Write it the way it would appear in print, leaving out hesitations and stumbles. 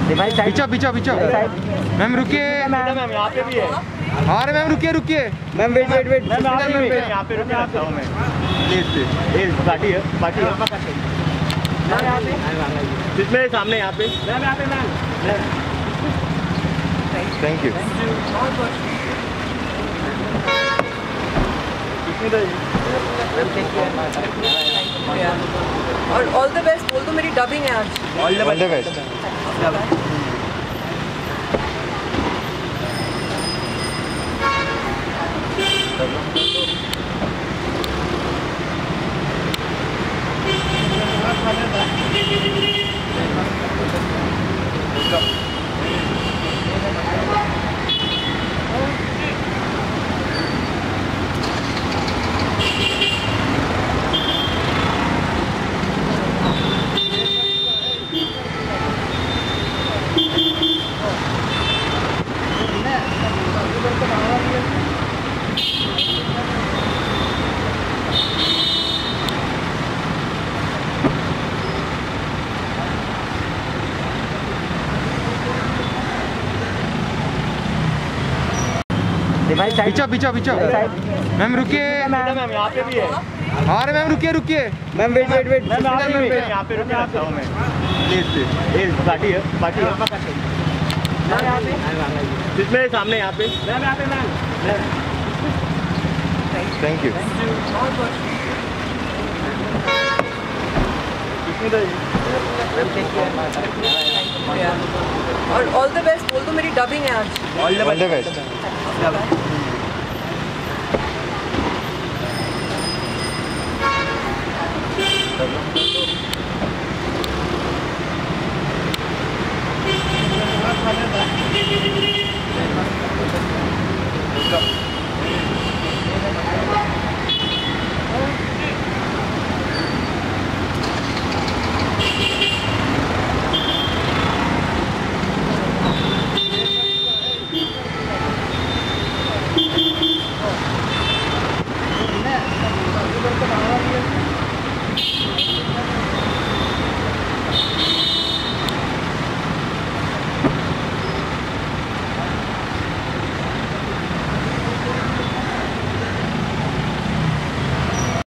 पीछे पीछे पीछे मैम रुकिए। मैम यहाँ पे भी है। अरे मैम रुकिए रुकिए। Ma'am wait wait wait ma'am यहाँ पे रुके आता हूँ मैं। प्लीज पार्टी है मेरे सामने यहाँ पे। Thank you. और ऑल द बेस्ट बोल दो, मेरी डबिंग है आज। All the best. पीछे पीछे पीछे मैम रुकिए। मैम यहाँ पे भी है। अरे मैम रुकिए रुकिए। मैम वेट वेट वेट यहाँ पे रुके आता हूँ मैं। प्लीज पार्टी है मेरे सामने यहाँ पे। Thank you. और ऑल द बेस्ट बोल दो, मेरी डबिंग है आज। All the best. Let's go.